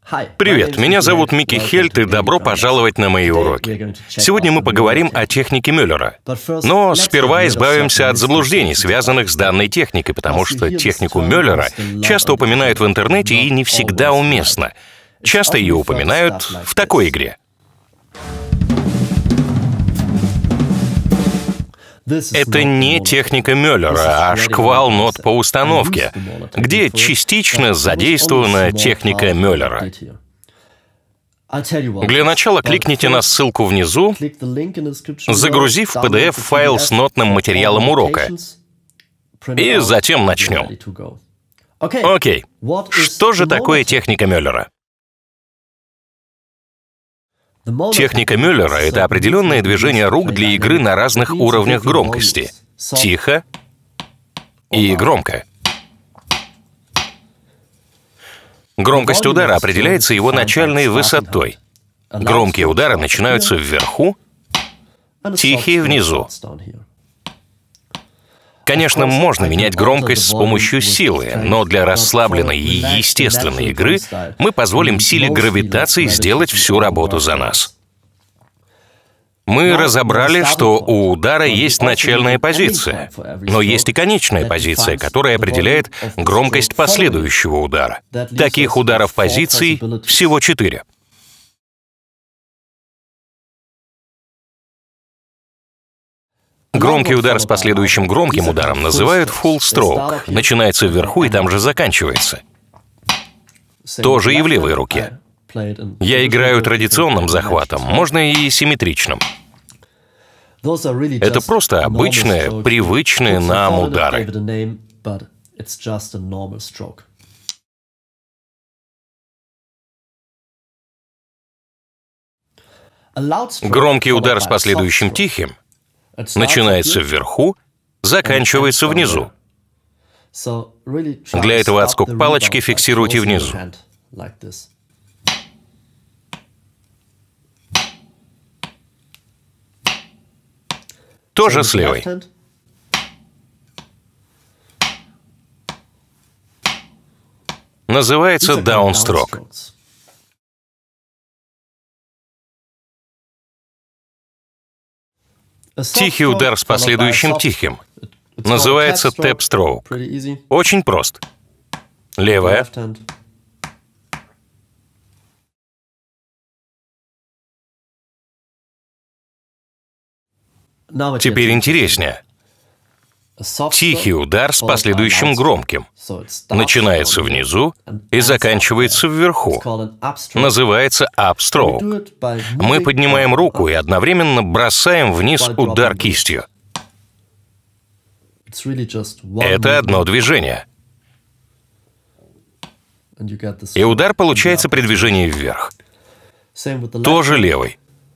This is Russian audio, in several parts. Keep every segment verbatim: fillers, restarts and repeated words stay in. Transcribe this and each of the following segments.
Привет, меня зовут Микки Хельт, и добро пожаловать на мои уроки. Сегодня мы поговорим о технике Мюллера. Но сперва избавимся от заблуждений, связанных с данной техникой, потому что технику Мюллера часто упоминают в интернете и не всегда уместно. Часто ее упоминают в такой игре. Это не техника Мюллера, а шквал нот по установке, где частично задействована техника Мюллера. Для начала кликните на ссылку внизу, загрузив в пи ди эф-файл с нотным материалом урока. И затем начнем. Окей, что же такое техника Мюллера? Техника Мюллера — это определенное движение рук для игры на разных уровнях громкости. Тихо и громко. Громкость удара определяется его начальной высотой. Громкие удары начинаются вверху, тихие — внизу. Конечно, можно менять громкость с помощью силы, но для расслабленной и естественной игры мы позволим силе гравитации сделать всю работу за нас. Мы разобрали, что у удара есть начальная позиция, но есть и конечная позиция, которая определяет громкость последующего удара. Таких ударов позиций всего четыре. Громкий удар с последующим громким ударом называют full stroke. Начинается вверху и там же заканчивается. Тоже и в левой руке. Я играю традиционным захватом, можно и симметричным. Это просто обычные, привычные нам удары. Громкий удар с последующим тихим начинается вверху, заканчивается внизу. Для этого отскок палочки фиксируйте внизу. Тоже с левой. Называется downstroke. Тихий удар с последующим тихим называется tap stroke. Очень прост. Левая. Теперь интереснее. Тихий удар с последующим громким начинается внизу и заканчивается вверху. Называется upstroke. Мы поднимаем руку и одновременно бросаем вниз удар кистью. Это одно движение. И удар получается при движении вверх. Тоже левый.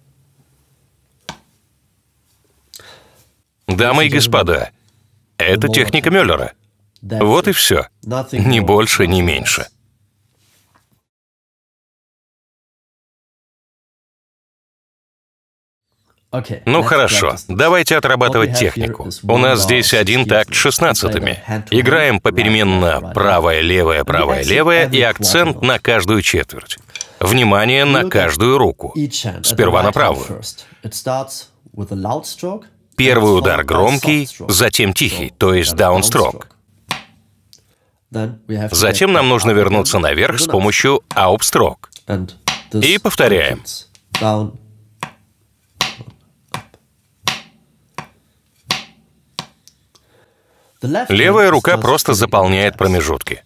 Дамы и господа, это техника Мюллера. Вот и все. Ни больше, ни меньше. Ну хорошо, давайте отрабатывать технику. У нас здесь один такт шестнадцатыми. Играем попеременно правая, левая, правая, левая и акцент на каждую четверть. Внимание на каждую руку. Сперва на правую. Первый удар громкий, затем тихий, то есть downstroke. Затем нам нужно вернуться наверх с помощью upstroke. И повторяем. Левая рука просто заполняет промежутки.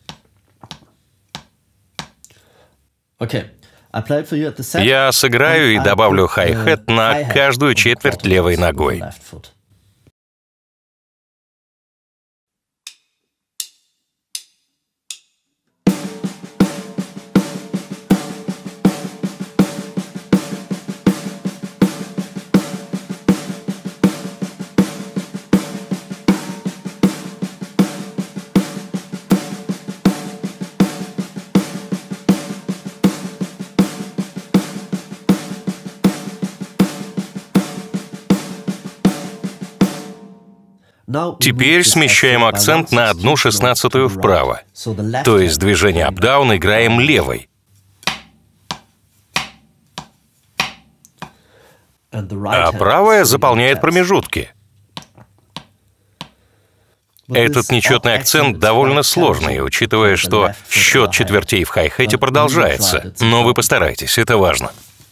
Я сыграю и добавлю хай-хэт на каждую четверть левой ногой. Теперь смещаем акцент на одну шестнадцатую вправо, то есть движение up-down играем левой. а правая заполняет промежутки. Этот нечетный акцент довольно сложный, учитывая, что счет четвертей в хай-хете продолжается. Но вы постарайтесь, это важно.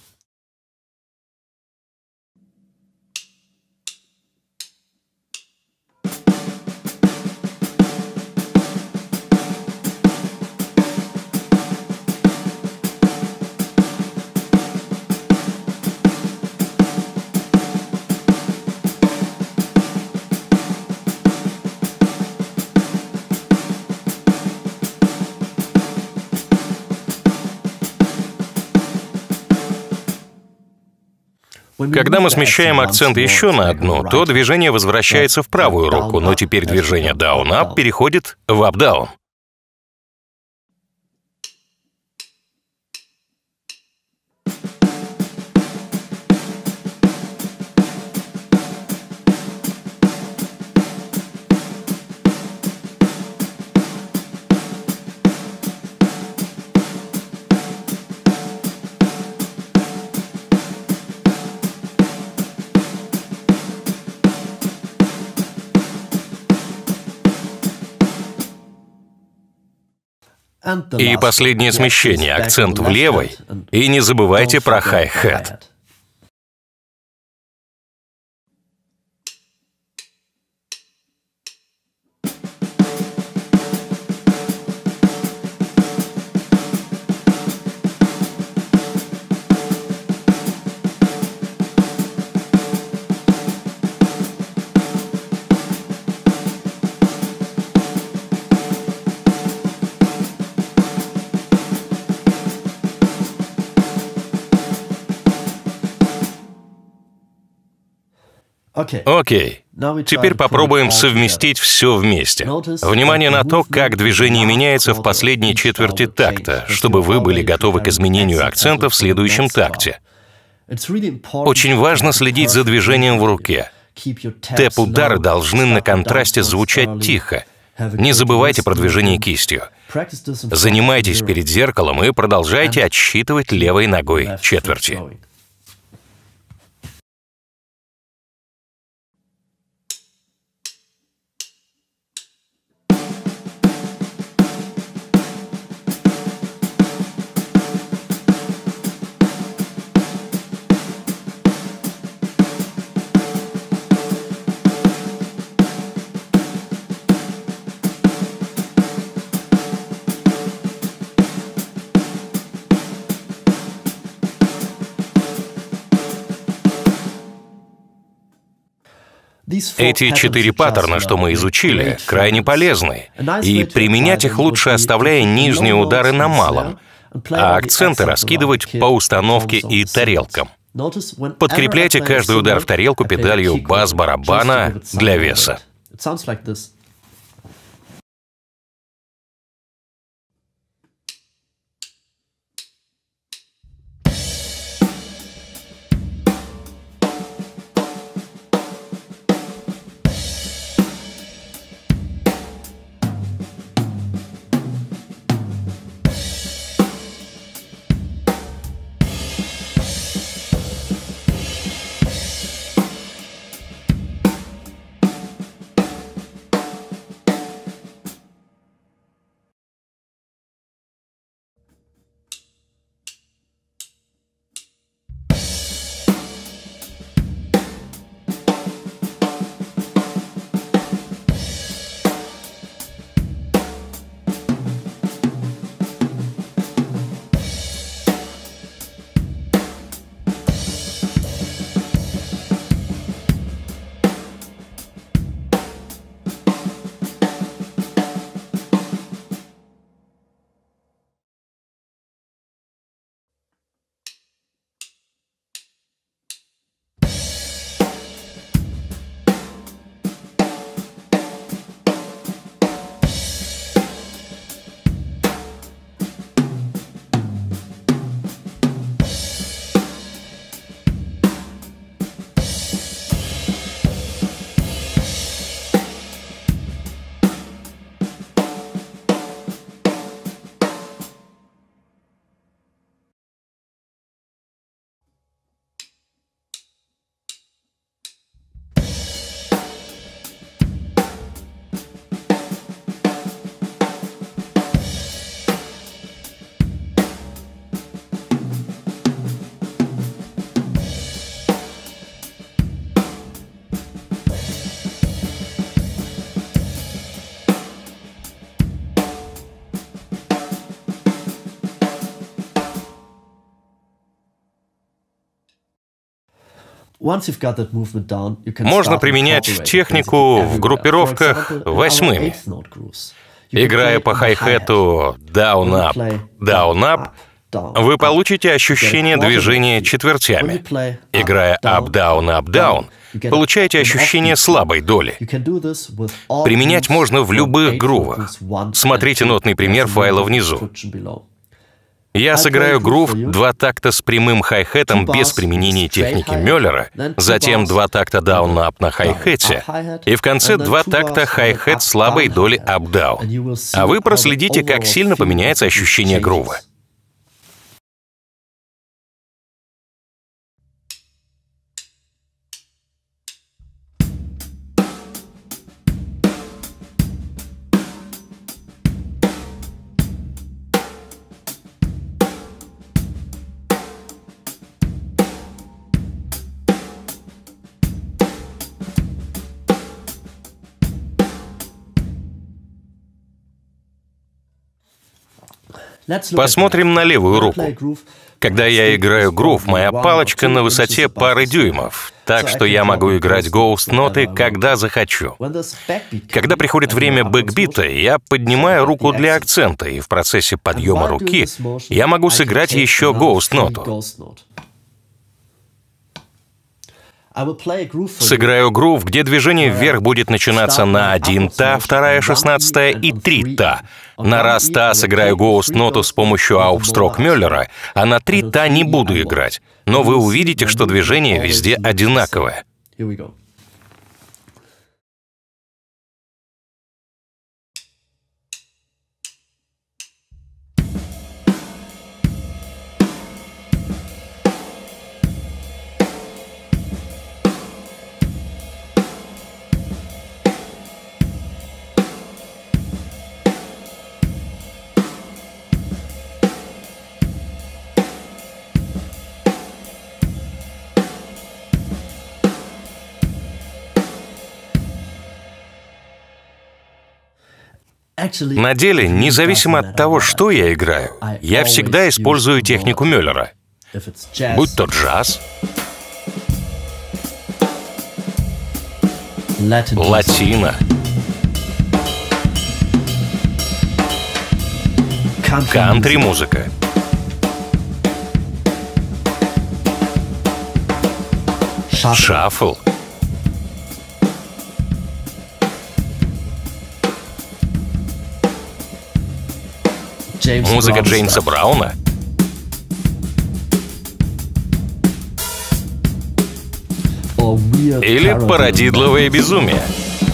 Когда мы смещаем акцент еще на одну, то движение возвращается в правую руку, но теперь движение down-up переходит в up-down. И последнее смещение, акцент в левой, и не забывайте про хай-хет. Окей, теперь попробуем совместить все вместе. Внимание на то, как движение меняется в последней четверти такта, чтобы вы были готовы к изменению акцента в следующем такте. Очень важно следить за движением в руке. Тэп-удары должны на контрасте звучать тихо. Не забывайте про движение кистью. Занимайтесь перед зеркалом и продолжайте отсчитывать левой ногой четверти. Эти четыре паттерна, что мы изучили, крайне полезны, и применять их лучше, оставляя нижние удары на малом, а акценты раскидывать по установке и тарелкам. Подкрепляйте каждый удар в тарелку педалью бас-барабана для веса. Можно применять технику в группировках восьмыми. Играя по хай-хету down-up, down-up, вы получите ощущение движения четвертями. Играя up-down-up-down, получаете ощущение слабой доли. Применять можно в любых грувах. Смотрите нотный пример файла внизу. Я сыграю грув два такта с прямым хай-хетом без применения техники Мюллера, затем два такта down-up на хай-хете, и в конце два такта хай-хет слабой доли up-down. А вы проследите, как сильно поменяется ощущение грува. Посмотрим на левую руку. Когда я играю грув, моя палочка на высоте пары дюймов, так что я могу играть гоуст-ноты, когда захочу. Когда приходит время бэкбита, я поднимаю руку для акцента, и в процессе подъема руки я могу сыграть еще гоуст-ноту. Сыграю грув, где движение вверх будет начинаться на один та, вторая шестнадцатая и три та. На раз та сыграю гоуст-ноту с помощью аупстрок Мюллера, а на три та не буду играть. Но вы увидите, что движение везде одинаковое. На деле, независимо от того, что я играю, я всегда использую технику Мюллера. Будь то джаз, латино, кантри-музыка, шаффл, музыка Джеймса Брауна, или парадидловое безумие.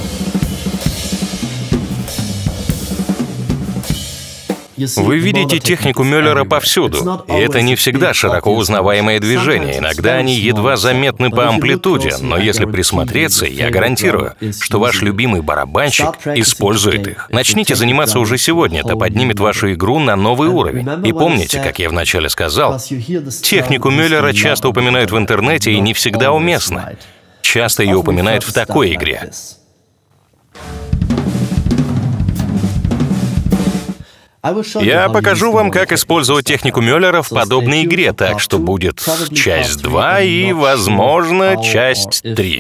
Вы видите технику Мюллера повсюду, и это не всегда широко узнаваемые движения, иногда они едва заметны по амплитуде, но если присмотреться, я гарантирую, что ваш любимый барабанщик использует их. Начните заниматься уже сегодня, это поднимет вашу игру на новый уровень. И помните, как я вначале сказал, технику Мюллера часто упоминают в интернете и не всегда уместно. Часто ее упоминают в такой игре. Я покажу вам, как использовать технику Мюллера в подобной игре, так что будет часть два и, возможно, часть три.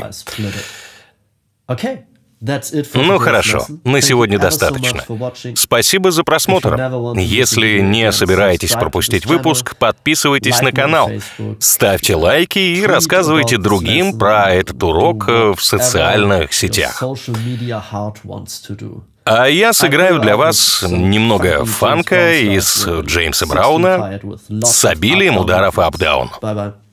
Ну хорошо, на сегодня достаточно. Спасибо за просмотр. Если не собираетесь пропустить выпуск, подписывайтесь на канал, ставьте лайки и рассказывайте другим про этот урок в социальных сетях. А я сыграю для вас немного фанка из Джеймса Брауна с обилием ударов ап-даун.